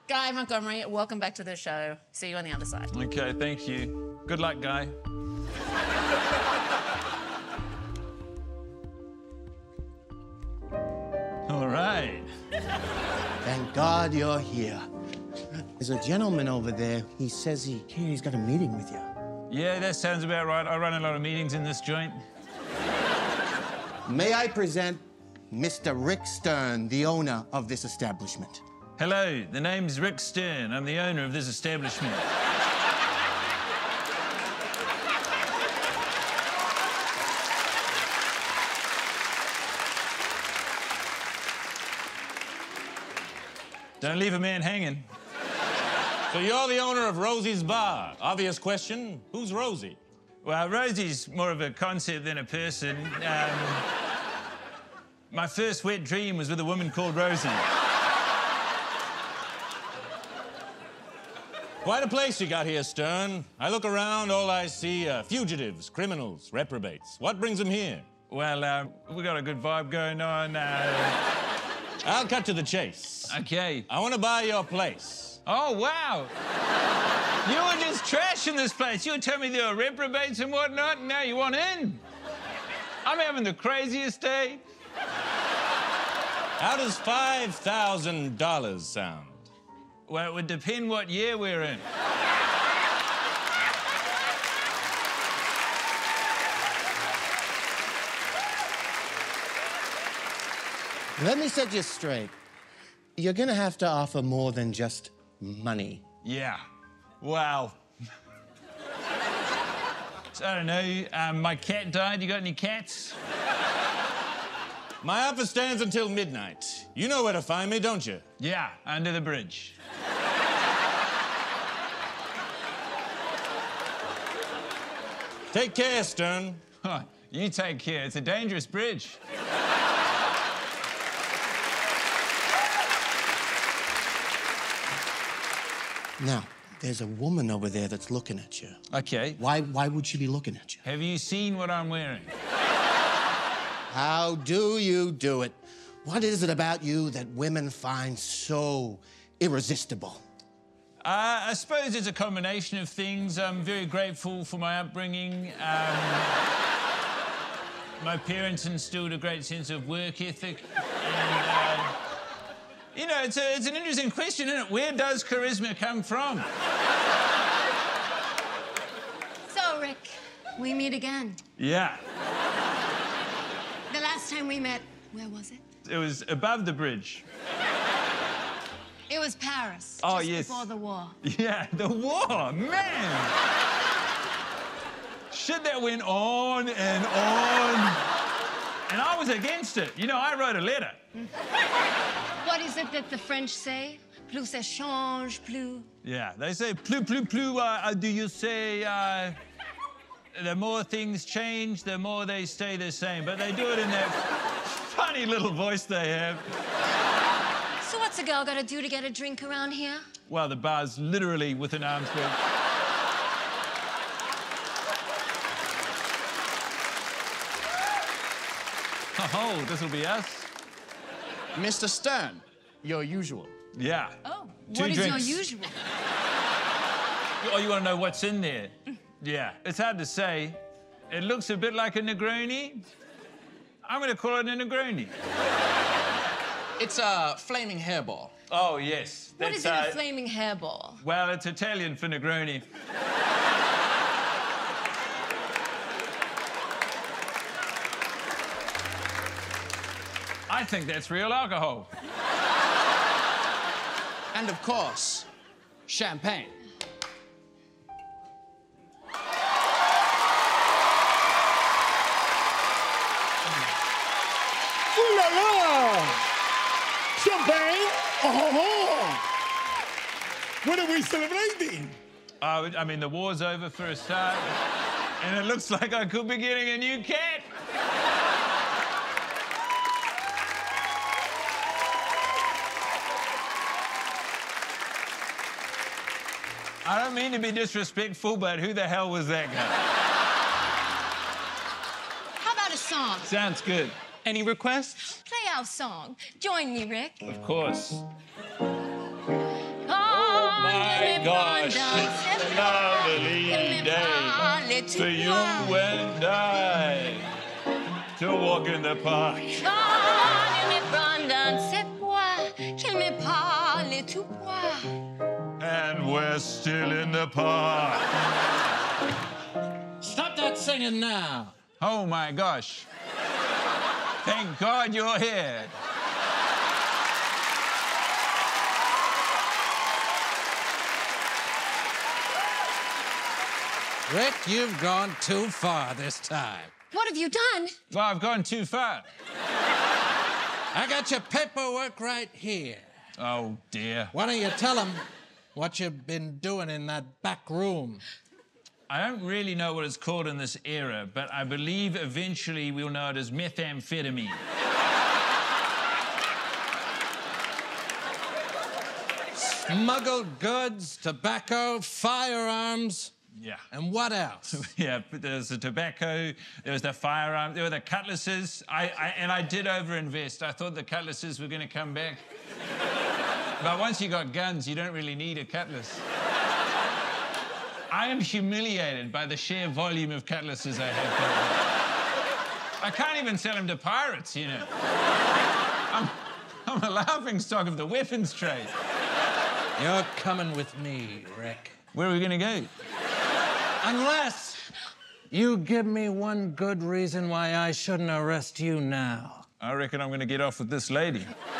Guy Montgomery, welcome back to the show. See you on the other side. Okay, thank you. Good luck, Guy. All right. Thank God you're here. There's a gentleman over there. He says he's got a meeting with you. Yeah, that sounds about right. I run a lot of meetings in this joint. May I present Mr. Rick Stern, the owner of this establishment? Hello, the name's Rick Stern. I'm the owner of this establishment. Don't leave a man hanging. So you're the owner of Rosie's Bar. Obvious question, who's Rosie? Well, Rosie's more of a concept than a person. My first wet dream was with a woman called Rosie. Quite a place you got here, Stern. I look around, all I see are fugitives, criminals, reprobates. What brings them here? Well, we got a good vibe going on. I'll cut to the chase. Okay. I want to buy your place. Oh, wow. You were just trashing this place. You were telling me there were reprobates and whatnot, and now you want in. I'm having the craziest day. How does $5,000 sound? Well, it would depend what year we're in. Let me set you straight. You're gonna have to offer more than just money. Yeah. Wow. So, I don't know, my cat died. You got any cats? My offer stands until midnight. You know where to find me, don't you? Yeah, under the bridge. Take care, Stern. Huh, you take care. It's a dangerous bridge. Now, there's a woman over there that's looking at you. Okay. Why would she be looking at you? Have you seen what I'm wearing? How do you do it? What is it about you that women find so irresistible? I suppose it's a combination of things. I'm very grateful for my upbringing. My parents instilled a great sense of work ethic. And, you know, it's an interesting question, isn't it? Where does charisma come from? So, Rick, we meet again. Yeah. The last time we met, where was it? It was above the bridge. It was Paris. Oh, just yes. before the war. Yeah, the war, man! Shit that went on and on. And I was against it. You know, I wrote a letter. What is it that the French say? Plus ça change, plus... Yeah, they say plus, do you say, the more things change, the more they stay the same. But they do it in that funny little voice they have. So what's a girl got to do to get a drink around here? Well, the bar's literally within arm's reach. Oh, this'll be us. Mr. Stern, your usual. Yeah. Oh, Two what is drinks. your usual? Oh, you want to know what's in there? Yeah, it's hard to say. It looks a bit like a Negroni. I'm going to call it a Negroni. It's a flaming hairball. Oh, yes. What is it, a flaming hairball? Well, it's Italian for Negroni. I think that's real alcohol. And of course, champagne. Ooh la la! Champagne? Oh! What are we celebrating? I mean, the war's over for a start, and it looks like I could be getting a new cat. I don't mean to be disrespectful, but who the hell was that guy? How about a song? Sounds good. Any requests? Play our song. Join me, Rick. Of course. Oh, gosh, it's a lovely day for you and I to walk in the park. And we're still in the park. Stop that singing now. Oh my gosh. Thank God you're here. Rick, you've gone too far this time. What have you done? Well, I've gone too far. I got your paperwork right here. Oh, dear. Why don't you tell them what you've been doing in that back room? I don't really know what it's called in this era, but I believe eventually we'll know it as methamphetamine. Smuggled goods, tobacco, firearms. Yeah. And what else? Yeah, but there's the tobacco, there was the firearm, there were the cutlasses. And I did overinvest. I thought the cutlasses were going to come back. But once you got guns, you don't really need a cutlass. I am humiliated by the sheer volume of cutlasses I have. I can't even sell them to pirates, you know. I'm a laughingstock of the weapons trade. You're coming with me, Rick. Where are we going to go? Unless you give me one good reason why I shouldn't arrest you now. I reckon I'm going to get off with this lady.